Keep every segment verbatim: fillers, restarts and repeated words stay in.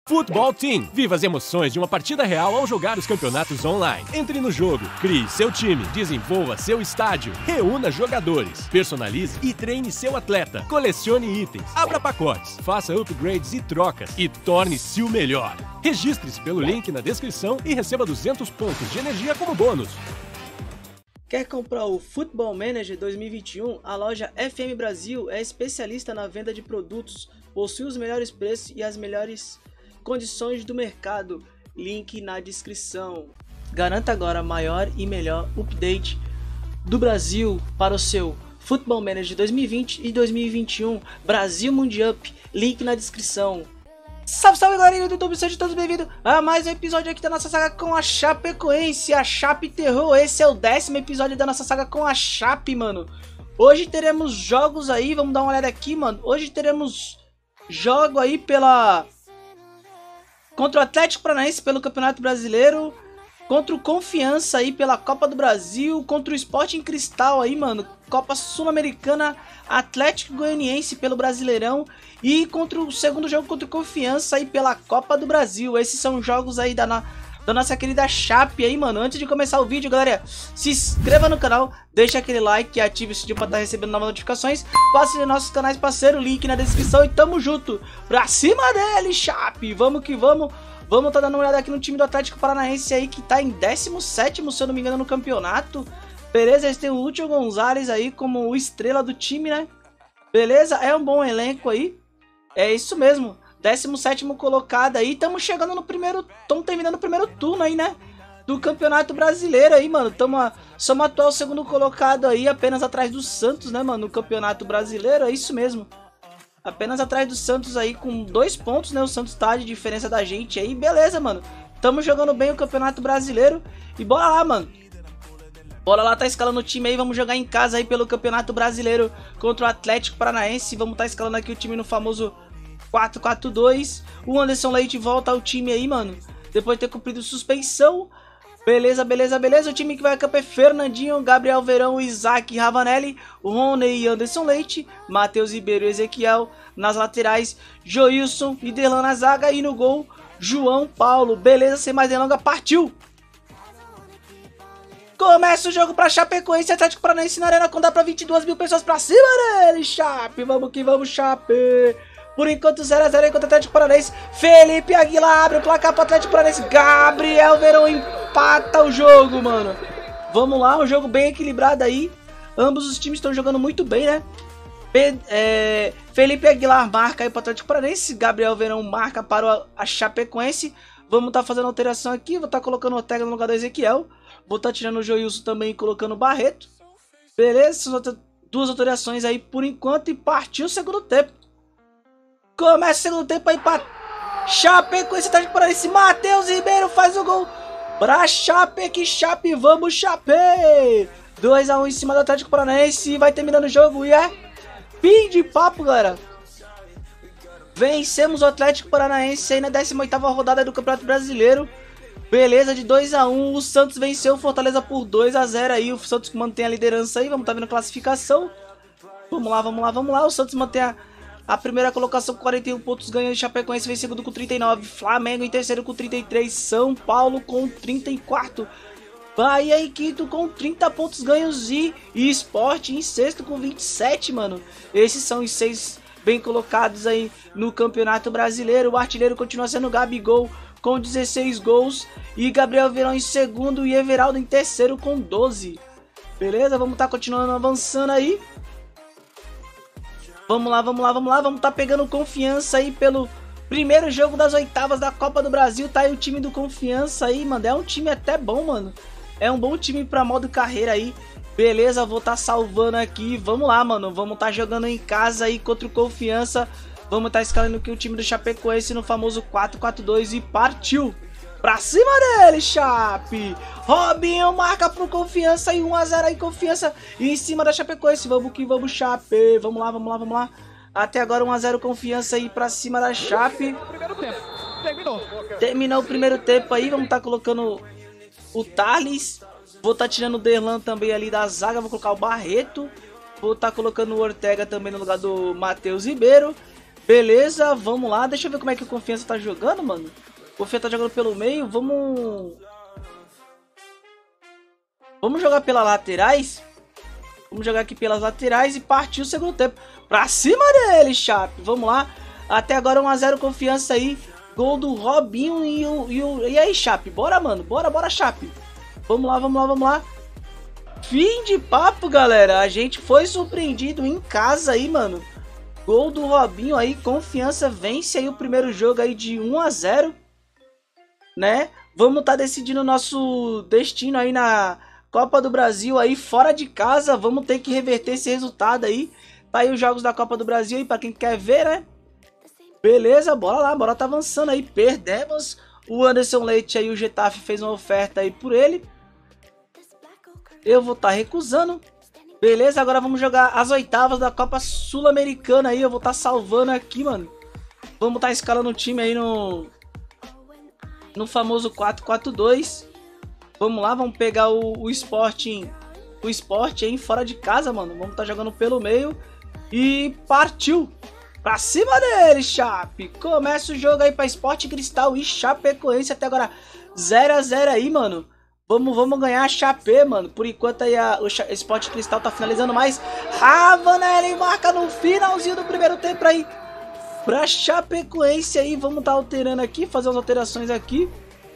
Futebol Team. Viva as emoções de uma partida real ao jogar os campeonatos online. Entre no jogo, crie seu time, desenvolva seu estádio, reúna jogadores, personalize e treine seu atleta, colecione itens, abra pacotes, faça upgrades e trocas e torne-se o melhor. Registre-se pelo link na descrição e receba duzentos pontos de energia como bônus. Quer comprar o Football Manager dois mil e vinte e um? A loja F M Brasil é especialista na venda de produtos, possui os melhores preços e as melhores condições do mercado, link na descrição. Garanta agora maior e melhor update do Brasil para o seu Football Manager dois mil e vinte e dois mil e vinte e um Brasil Mundial, link na descrição. Salve, salve galerinha do YouTube, sejam todos bem-vindos a mais um episódio aqui da nossa saga com a Chapecoense, a Chape Terror. Esse é o décimo episódio da nossa saga com a Chape, mano. Hoje teremos jogos aí, vamos dar uma olhada aqui, mano. Hoje teremos jogo aí pela... contra o Atlético Paranaense pelo Campeonato Brasileiro, contra o Confiança aí pela Copa do Brasil, contra o Sporting Cristal aí, mano, Copa Sul-Americana, Atlético Goianiense pelo Brasileirão e contra o segundo jogo contra o Confiança aí pela Copa do Brasil. Esses são jogos aí da, na, da nossa querida Chape aí, mano. Antes de começar o vídeo, galera, se inscreva no canal, deixa aquele like e ative o sininho pra estar recebendo novas notificações. Passe nos nossos canais parceiro, link na descrição e tamo junto. Pra cima dele, Chape! Vamos que vamos! Vamos tá dando uma olhada aqui no time do Atlético Paranaense aí, que tá em décimo sétimo, se eu não me engano, no campeonato. Beleza, eles têm o Lúcio Gonzalez aí como o estrela do time, né? Beleza, é um bom elenco aí. É isso mesmo, décimo sétimo colocado aí. Estamos chegando no primeiro, estamos terminando o primeiro turno aí, né? Do Campeonato Brasileiro aí, mano. Tamo, somos atual segundo colocado aí, apenas atrás do Santos, né, mano? No Campeonato Brasileiro, é isso mesmo. Apenas atrás do Santos aí com dois pontos, né? O Santos tá de diferença da gente aí. Beleza, mano. Tamo jogando bem o Campeonato Brasileiro. E bora lá, mano. Bora lá, tá escalando o time aí. Vamos jogar em casa aí pelo Campeonato Brasileiro contra o Atlético Paranaense. Vamos tá escalando aqui o time no famoso quatro quatro dois. O Anderson Leite volta ao time aí, mano. Depois de ter cumprido suspensão. Beleza, beleza, beleza. O time que vai a campo é Fernandinho, Gabriel Verão, Isaac Ravanelli, Rony e Anderson Leite, Matheus Ribeiro e Ezequiel. Nas laterais, Joilson e Derlan na zaga. E no gol, João Paulo. Beleza, sem mais delongas, partiu! Começa o jogo pra Chapecoense, Atlético Paranaense na arena, quando dá pra vinte e duas mil pessoas pra cima dele, Chape. Vamos que vamos, Chape. Por enquanto zero a zero aí contra o Atlético Paranaense. Felipe Aguilar abre o placar pro Atlético Paranaense. Gabriel Verão empata o jogo, mano. Vamos lá, um jogo bem equilibrado aí. Ambos os times estão jogando muito bem, né? Pe é, Felipe Aguilar marca aí pro Atlético Paranaense. Gabriel Verão marca para a Chapecoense. Vamos estar tá fazendo alteração aqui. Vou estar tá colocando o Ortega no lugar do Ezequiel. Vou estar tá tirando o Joilson também e colocando o Barreto. Beleza, são duas alterações aí por enquanto. E partiu o segundo tempo. Começa o segundo tempo aí para Chapecoense, Atlético Paranaense. Matheus Ribeiro faz o gol pra Chape, que Chape, vamos Chape. dois a um em cima do Atlético Paranaense. Vai terminando o jogo e é fim de papo, galera. Vencemos o Atlético Paranaense aí na décima oitava rodada do Campeonato Brasileiro. Beleza, de dois a um. O Santos venceu o Fortaleza por dois a zero aí. O Santos mantém a liderança aí. Vamos estar tá vendo a classificação. Vamos lá, vamos lá, vamos lá. O Santos mantém a A primeira colocação com quarenta e um pontos, ganha de Chapecoense, vem segundo com trinta e nove. Flamengo em terceiro com trinta e três. São Paulo com trinta e quatro. Bahia em quinto com trinta pontos ganhos. E, e Sport em sexto com vinte e sete, mano. Esses são os seis bem colocados aí no Campeonato Brasileiro. O artilheiro continua sendo o Gabigol com dezesseis gols. E Gabriel Verão em segundo e Everaldo em terceiro com doze. Beleza? Vamos estar tá continuando avançando aí. Vamos lá, vamos lá, vamos lá, vamos tá pegando Confiança aí pelo primeiro jogo das oitavas da Copa do Brasil. Tá aí o time do Confiança aí, mano, é um time até bom, mano. É um bom time pra modo carreira aí. Beleza, vou tá salvando aqui, vamos lá, mano. Vamos tá jogando em casa aí contra o Confiança. Vamos tá escalando aqui o time do Chapecoense no famoso quatro quatro dois e partiu! Pra cima dele, Chape! Robinho marca pro Confiança e um a zero aí, Confiança e em cima da Chapecoense. Vamos que vamos, Chape! Vamos lá, vamos lá, vamos lá. Até agora um a zero Confiança aí pra cima da Chape. Primeiro tempo. Terminou. Terminou o primeiro tempo aí, vamos tá colocando o Thales. Vou tá tirando o Derlan também ali da zaga, vou colocar o Barreto. Vou tá colocando o Ortega também no lugar do Matheus Ribeiro. Beleza, vamos lá. Deixa eu ver como é que o Confiança tá jogando, mano. O Confiança tá jogando pelo meio. Vamos... Vamos jogar pelas laterais. Vamos jogar aqui pelas laterais e partir o segundo tempo. Pra cima dele, Chape. Vamos lá. Até agora um a zero Confiança aí. Gol do Robinho e o... E, o... e aí, Chape? Bora, mano. Bora, bora, Chape. Vamos lá, vamos lá, vamos lá. Fim de papo, galera. A gente foi surpreendido em casa aí, mano. Gol do Robinho aí. Confiança vence aí o primeiro jogo aí de um a zero. Né? Vamos tá decidindo o nosso destino aí na Copa do Brasil aí fora de casa. Vamos ter que reverter esse resultado aí. Tá aí os jogos da Copa do Brasil aí pra quem quer ver, né? Beleza, bora lá. Bora tá avançando aí. Perdemos. O Anderson Leite aí, o Getafe fez uma oferta aí por ele. Eu vou estar tá recusando. Beleza, agora vamos jogar as oitavas da Copa Sul-Americana aí. Eu vou estar tá salvando aqui, mano. Vamos estar tá escalando o time aí no... No famoso quatro quatro dois. Vamos lá, vamos pegar o, o Sporting. O Sport aí fora de casa, mano. Vamos estar tá jogando pelo meio. E partiu. Pra cima dele, Chape. Começa o jogo aí pra Sport Cristal e Chapecoense. Até agora zero a zero aí, mano. Vamos, vamos ganhar a Chape, mano. Por enquanto aí a, o Sport Cristal tá finalizando mais. Ravanelli marca no finalzinho do primeiro tempo aí. Pra Chapecoense aí. Vamos tá alterando aqui, fazer as alterações aqui.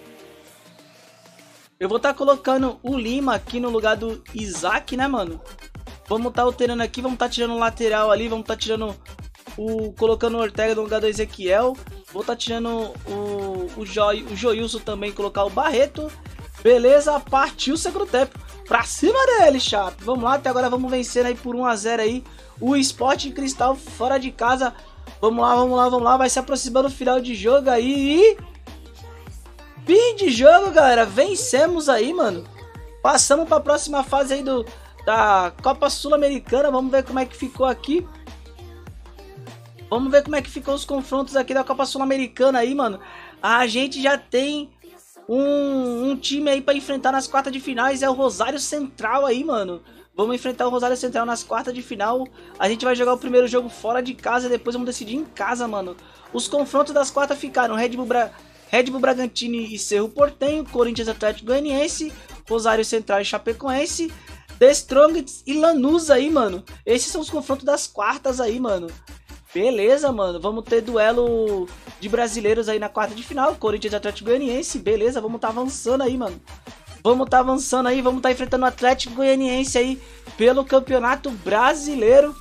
Eu vou tá colocando o Lima aqui no lugar do Isaac, né, mano? Vamos tá alterando aqui, vamos tá tirando o lateral ali. Vamos tá tirando o... colocando o Ortega no lugar do Ezequiel. Vou tá tirando o, o, jo, o Joilson também, colocar o Barreto. Beleza, partiu o segundo tempo. Pra cima dele, Chape. Vamos lá, até agora vamos vencendo aí por um a zero aí. O Sport Cristal fora de casa. Vamos lá, vamos lá, vamos lá. Vai se aproximando o final de jogo aí. E... fim de jogo, galera. Vencemos aí, mano. Passamos pra próxima fase aí do, da Copa Sul-Americana. Vamos ver como é que ficou aqui. Vamos ver como é que ficou os confrontos aqui da Copa Sul-Americana aí, mano. A gente já tem... Um, um time aí pra enfrentar nas quartas de finais. É o Rosário Central aí, mano. Vamos enfrentar o Rosário Central nas quartas de final. A gente vai jogar o primeiro jogo fora de casa e depois vamos decidir em casa, mano. Os confrontos das quartas ficaram Red Bull, Bra... Red Bull Bragantino e Cerro Porteño, Corinthians Atlético Goianiense, Rosário Central e Chapecoense, The Strongest e Lanús aí, mano. Esses são os confrontos das quartas aí, mano. Beleza, mano. Vamos ter duelo de brasileiros aí na quarta de final. Corinthians e Atlético Goianiense. Beleza, vamos tá avançando aí, mano. Vamos tá avançando aí. Vamos tá enfrentando o Atlético Goianiense aí pelo Campeonato Brasileiro.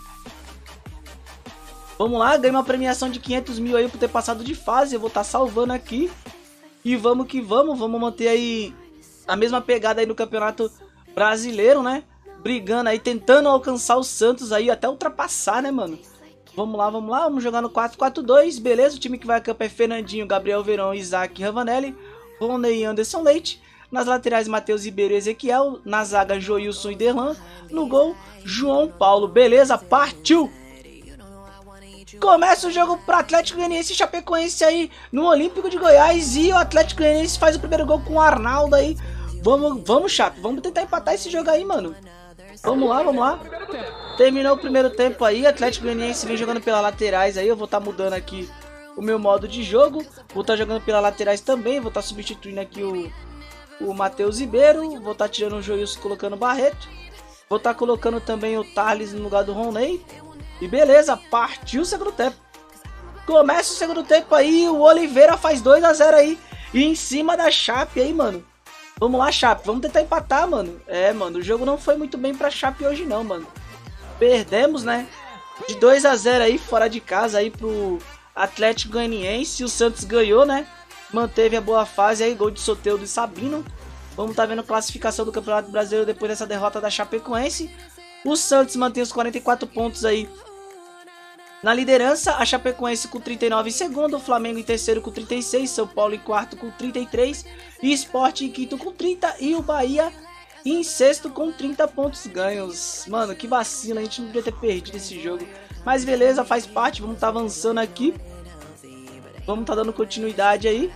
Vamos lá, ganhei uma premiação de quinhentos mil aí por ter passado de fase. Eu vou tá salvando aqui. E vamos que vamos. Vamos manter aí a mesma pegada aí no Campeonato Brasileiro, né? Brigando aí, tentando alcançar o Santos aí, até ultrapassar, né, mano? Vamos lá, vamos lá, vamos jogar no quatro quatro dois, beleza? O time que vai a campo é Fernandinho, Gabriel Verão, Isaac, Ravanelli, Rony e Anderson Leite. Nas laterais, Matheus Ribeiro e Ezequiel. Na zaga, Joilson e Derlan. No gol, João Paulo. Beleza, partiu! Começa o jogo para Atlético Goianiense e Chapecoense aí no Olímpico de Goiás. E o Atlético Goianiense faz o primeiro gol com o Arnaldo aí. Vamos, vamos, Chape, vamos tentar empatar esse jogo aí, mano. Vamos lá, vamos lá. Terminou o primeiro tempo aí. Atlético Goianiense vem jogando pelas laterais aí. Eu vou estar tá mudando aqui o meu modo de jogo. Vou estar tá jogando pelas laterais também. Vou estar tá substituindo aqui o, o Matheus Ribeiro. Vou estar tá tirando o Joilson, colocando o Barreto. Vou estar tá colocando também o Thales no lugar do Rony. E beleza, partiu o segundo tempo. Começa o segundo tempo aí. O Oliveira faz dois a zero aí. E em cima da Chape aí, mano. Vamos lá, Chape. Vamos tentar empatar, mano. É, mano, o jogo não foi muito bem pra Chape hoje não, mano. Perdemos, né? De dois a zero aí, fora de casa aí pro Atlético Goianiense. O Santos ganhou, né? Manteve a boa fase aí, gol de Soteldo e Sabino. Vamos tá vendo a classificação do Campeonato Brasileiro depois dessa derrota da Chapecoense. O Santos mantém os quarenta e quatro pontos aí na liderança. A Chapecoense com trinta e nove em segundo. O Flamengo em terceiro com trinta e seis. São Paulo em quarto com trinta e três. E Sport em quinto com trinta. E o Bahia em sexto com trinta pontos ganhos. Mano, que vacina. A gente não podia ter perdido esse jogo. Mas beleza, faz parte. Vamos tá avançando aqui. Vamos tá dando continuidade aí.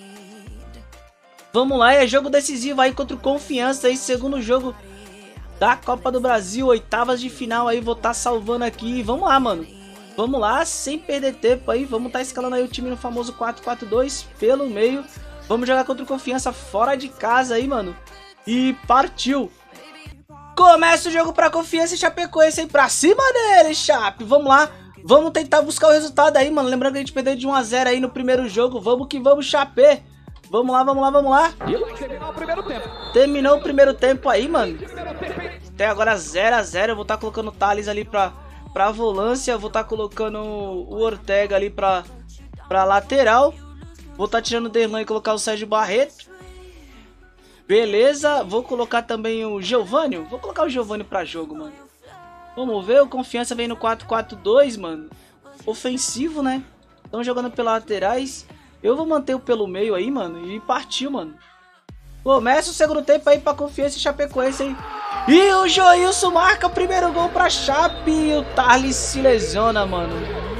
Vamos lá, é jogo decisivo aí contra o Confiança aí. Segundo jogo da Copa do Brasil. Oitavas de final aí. Vou tá salvando aqui. Vamos lá, mano. Vamos lá, sem perder tempo aí. Vamos estar tá escalando aí o time no famoso quatro quatro dois pelo meio. Vamos jogar contra o Confiança fora de casa aí, mano. E partiu. Começa o jogo pra Confiança e Chapecoense aí pra cima dele, Chape. Vamos lá. Vamos tentar buscar o resultado aí, mano. Lembrando que a gente perdeu de um a zero aí no primeiro jogo. Vamos que vamos, Chape. Vamos lá, vamos lá, vamos lá. Terminou o primeiro tempo. Terminou o primeiro tempo aí, mano. Até agora zero a zero. Eu vou estar tá colocando o Thales ali pra, pra volância. Eu vou estar tá colocando o Ortega ali pra, pra lateral. Vou estar tá tirando o Derlan e colocar o Sérgio Barreto. Beleza. Vou colocar também o Giovani. Vou colocar o Giovani pra jogo, mano. Vamos ver. O Confiança vem no quatro quatro dois, mano. Ofensivo, né? Estão jogando pelas laterais. Eu vou manter o pelo meio aí, mano. E partiu, mano. Começa o segundo tempo aí pra Confiança e Chapecoense, hein? E o Joilson marca o primeiro gol pra Chape. E o Thales se lesiona, mano.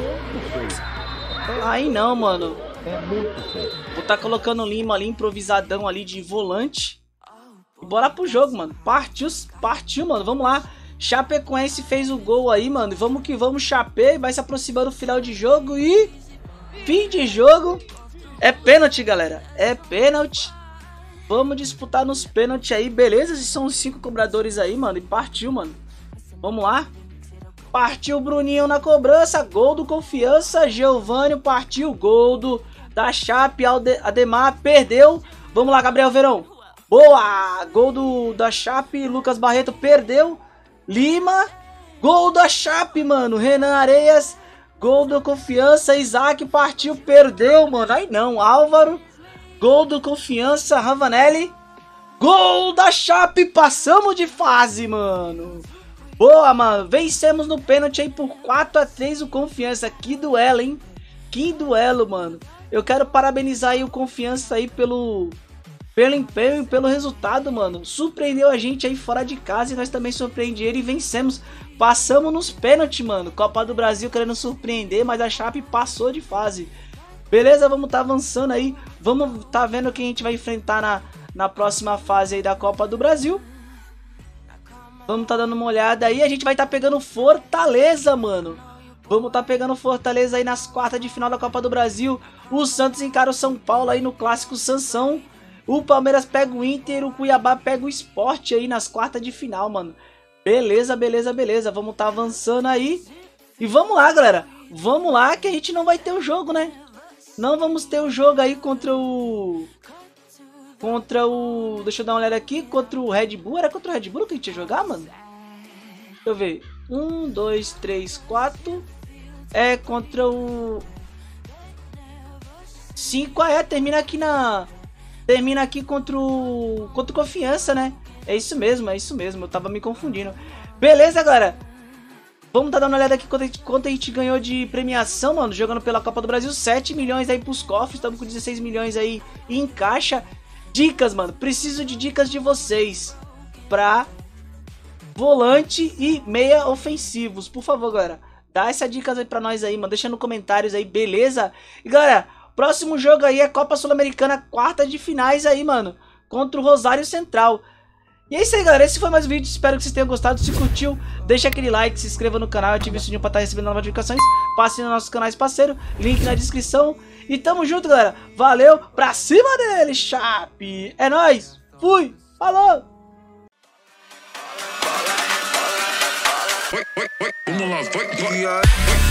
Aí não, mano. Vou tá colocando o Lima ali, improvisadão ali de volante. E bora pro jogo, mano. Partiu, partiu, mano. Vamos lá. Chapecoense fez o gol aí, mano. Vamos que vamos, Chape. Vai se aproximando do final de jogo e... fim de jogo. É pênalti, galera. É pênalti. Vamos disputar nos pênaltis aí, beleza? Esses são os cinco cobradores aí, mano. E partiu, mano. Vamos lá. Partiu o Bruninho na cobrança. Gol do Confiança. Giovani partiu. Gol do, da Chape. Ademar perdeu. Vamos lá, Gabriel Verão. Boa. Gol do, da Chape. Lucas Barreto perdeu. Lima. Gol da Chape, mano. Renan Areias. Gol do Confiança, Isaac partiu, perdeu, mano. Aí não, Álvaro. Gol do Confiança, Ravanelli. Gol da Chape, passamos de fase, mano. Boa, mano. Vencemos no pênalti aí por quatro a três o Confiança. Que duelo, hein? Que duelo, mano. Eu quero parabenizar aí o Confiança aí pelo, pelo empenho e pelo resultado, mano. Surpreendeu a gente aí fora de casa e nós também surpreendemos ele e vencemos. Passamos nos pênaltis, mano. Copa do Brasil querendo surpreender, mas a Chape passou de fase. Beleza, vamos tá avançando aí. Vamos tá vendo quem a gente vai enfrentar na, na próxima fase aí da Copa do Brasil. Vamos tá dando uma olhada aí. A gente vai tá pegando Fortaleza, mano. Vamos tá pegando Fortaleza aí nas quartas de final da Copa do Brasil. O Santos encara o São Paulo aí no Clássico Sansão. O Palmeiras pega o Inter, o Cuiabá pega o Sport aí nas quartas de final, mano. Beleza, beleza, beleza. Vamos tá avançando aí. E vamos lá, galera. Vamos lá que a gente não vai ter o jogo, né? Não vamos ter o jogo aí contra o... Contra o... Deixa eu dar uma olhada aqui. Contra o Red Bull. Era contra o Red Bull que a gente ia jogar, mano? Deixa eu ver. Um, dois, três, quatro. É contra o... Cinco. Ah, é. Termina aqui na... Termina aqui contra o... Contra o Confiança, né? É isso mesmo, é isso mesmo. Eu tava me confundindo. Beleza, galera. Vamos tá dando uma olhada aqui quanto a, gente, quanto a gente ganhou de premiação, mano. Jogando pela Copa do Brasil. sete milhões aí pros cofres. Estamos com dezesseis milhões aí em caixa. Dicas, mano. Preciso de dicas de vocês. Pra volante e meia ofensivos. Por favor, galera. Dá essa dica aí pra nós aí, mano. Deixa nos comentários aí, beleza? E, galera, próximo jogo aí é Copa Sul-Americana. Quarta de finais aí, mano. Contra o Rosário Central. E é isso aí, galera, esse foi mais um vídeo, espero que vocês tenham gostado. Se curtiu, deixa aquele like, se inscreva no canal, ative o sininho pra estar recebendo novas notificações. Passe nos nossos canais parceiros, link na descrição. E tamo junto, galera, valeu, pra cima dele, Chape. É nóis, fui, falou. Vamos lá, vai, vai.